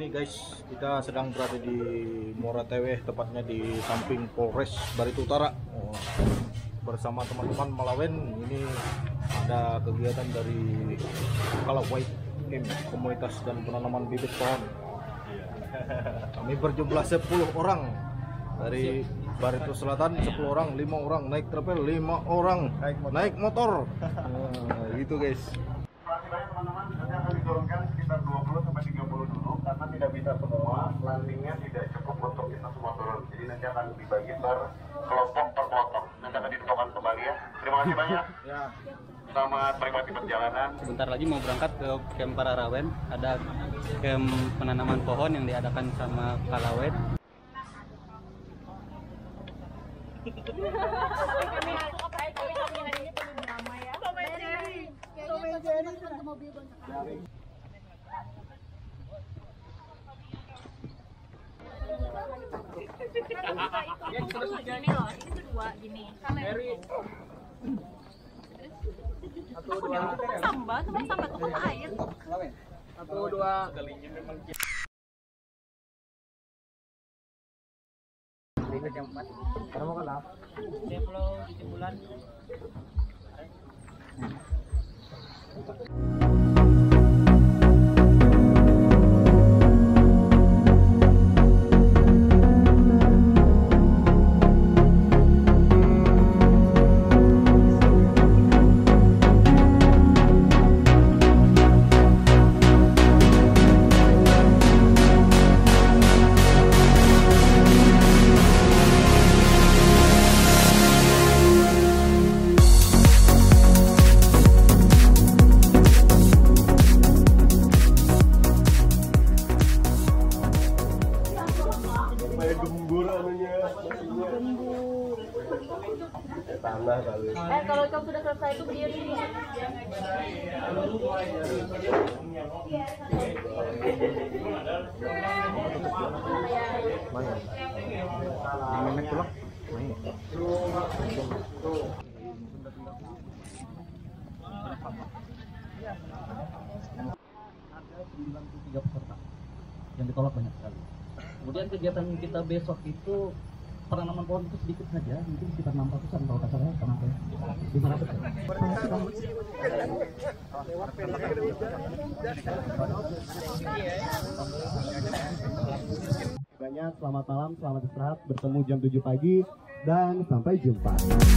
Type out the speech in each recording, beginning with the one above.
guys, kita sedang berada di Muara Teweh, tepatnya di samping Polres Barito Utara. Bersama teman-teman Malawen. Ini ada kegiatan dari Kalawait komunitas dan penanaman bibit pohon. Kami berjumlah 10 orang dari Barito Selatan, 10 orang, 5 orang naik trepel, 5 orang naik motor. Gitu guys. Teman-teman, nanti akan diturunkan sekitar 20 sampai 30 dulu karena tidak bisa semua, landingnya tidak cukup untuk kita semua turun. Jadi nanti akan dibagi per kelompok per kelompok. Nanti akan ditentukan kembali ya. Terima kasih banyak. Ya. Selamat menikmati perjalanan. Sebentar lagi mau berangkat ke camp Pararawen. Ada camp penanaman pohon yang diadakan sama Kalawait. Gini loh, ini kedua gini. Aku sambal tuh kan air. Satu dua. Karena mau kenal. Dia pulau 7 bulan. Kalau kamu sudah selesai itu berdiri. Nenek pulang. Ada 93 peserta yang ditolak banyak sekali. Kemudian kegiatan kita besok itu penanaman pohon itu sedikit saja, mungkin sekitar 600-an kalau tak salah, karena 500. Banyak, selamat malam, selamat istirahat, bertemu jam 7 pagi, dan sampai jumpa.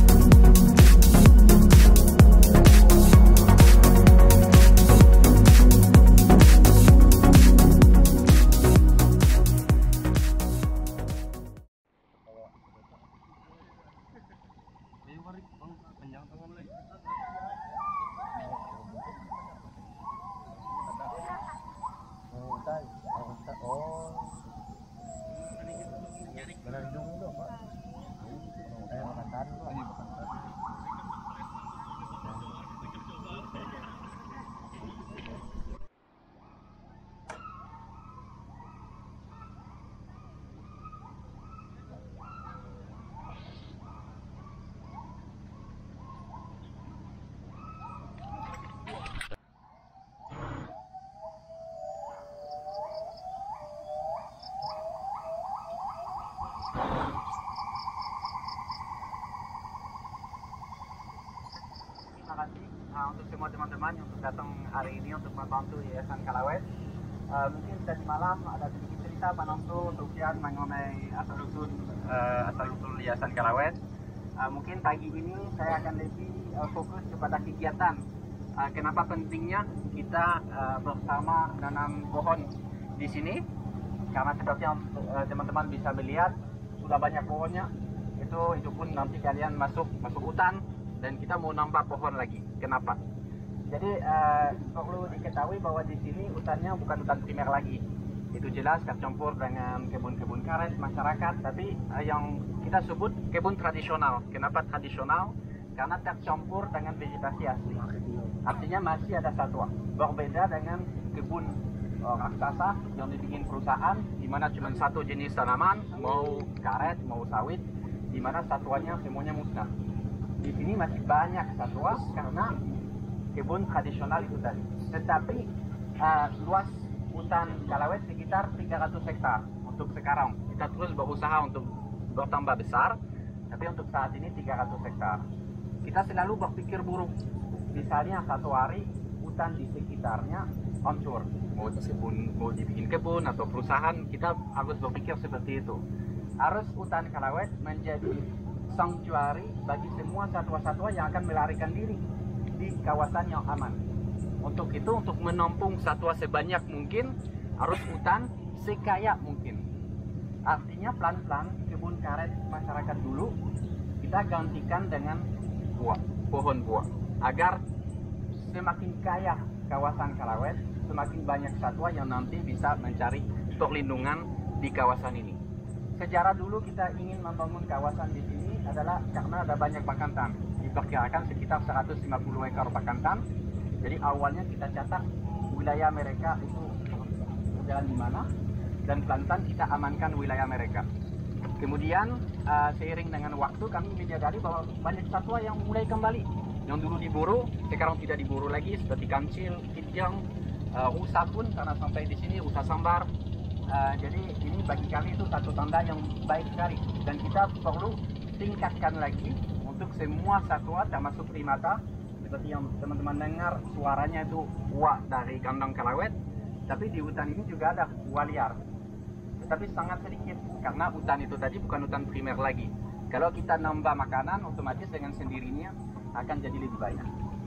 Terima kasih untuk semua teman-teman yang datang hari ini untuk membantu Yayasan Kalawait. Mungkin tadi malam ada sedikit cerita Pak Nongso untuk Fian mengenai asal-usul Yayasan Kalawait. Mungkin pagi ini saya akan lebih fokus kepada kegiatan. Kenapa pentingnya kita bersama menanam pohon di sini? Karena seperti yang teman-teman bisa melihat sudah banyak pohonnya. Itu pun nanti kalian masuk hutan. Dan kita mau nambah pohon lagi. Kenapa? Jadi perlu diketahui bahwa di sini hutannya bukan hutan primer lagi. Itu jelas tercampur dengan kebun-kebun karet masyarakat. Tapi yang kita sebut kebun tradisional. Kenapa tradisional? Karena tercampur dengan vegetasi asli. Artinya masih ada satwa. Berbeda dengan kebun raksasa yang dibikin perusahaan, di mana cuma satu jenis tanaman, mau karet, mau sawit, di mana satuannya semuanya musnah. Di sini masih banyak satwa karena kebun tradisional itu tadi. Tetapi luas hutan kalawet sekitar 300 hektar untuk sekarang. Kita terus berusaha untuk bertambah besar, tapi untuk saat ini 300 hektar. Kita selalu berpikir buruk. Misalnya satu hari hutan di sekitarnya hancur, mau dibikin kebun atau perusahaan, kita harus berpikir seperti itu. Harus hutan kalawet menjadi sanctuary bagi semua satwa-satwa yang akan melarikan diri di kawasan yang aman. Untuk itu, untuk menampung satwa sebanyak mungkin, harus hutan sekaya mungkin. Artinya pelan-pelan kebun karet masyarakat dulu kita gantikan dengan buah, pohon buah, agar semakin kaya kawasan kalawet, semakin banyak satwa yang nanti bisa mencari perlindungan di kawasan ini. Sejarah dulu kita ingin membangun kawasan di sini adalah karena ada banyak bakantan. Diperkirakan sekitar 150 ekor bakantan. Jadi awalnya kita catat wilayah mereka itu berjalan di mana, dan pelan-pelan kita amankan wilayah mereka. Kemudian seiring dengan waktu kami menyadari bahwa banyak satwa yang mulai kembali. Yang dulu diburu, sekarang tidak diburu lagi, seperti kancil, kijang, rusa pun karena sampai di sini rusa sambar. Jadi ini bagi kami itu satu tanda yang baik sekali, dan kita perlu tingkatkan lagi untuk semua satwa termasuk primata. Seperti yang teman-teman dengar suaranya itu uak dari kandang kalawet, tapi di hutan ini juga ada uak liar, tetapi sangat sedikit karena hutan itu tadi bukan hutan primer lagi. Kalau kita nambah makanan, otomatis dengan sendirinya akan jadi lebih banyak.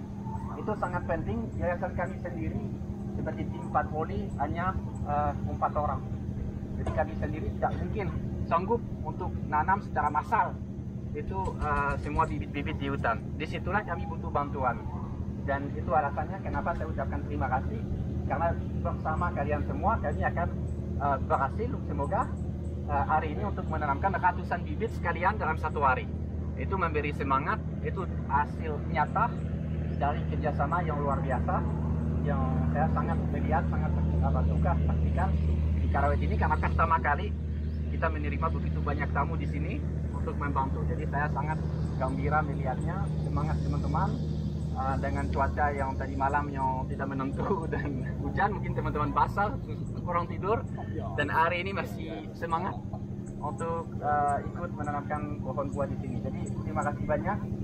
Itu sangat penting. Yayasan kami sendiri seperti tim patroli hanya 4 orang. Jadi kami sendiri tidak mungkin sanggup untuk nanam secara massal itu semua bibit-bibit di hutan. Disitulah kami butuh bantuan, dan itu alasannya kenapa saya ucapkan terima kasih, karena bersama kalian semua kami akan berhasil semoga hari ini untuk menanamkan ratusan bibit sekalian dalam satu hari. Itu memberi semangat, itu hasil nyata dari kerjasama yang luar biasa yang saya sangat melihat, sangat suka saksikan di Kalawet ini, karena pertama kali kita menerima begitu banyak tamu di sini untuk membantu. Jadi saya sangat gembira melihatnya, semangat teman-teman dengan cuaca yang tadi malam yang tidak menentu dan hujan, mungkin teman-teman basah, kurang tidur, dan hari ini masih semangat untuk ikut menanamkan pohon buah di sini. Jadi terima kasih banyak.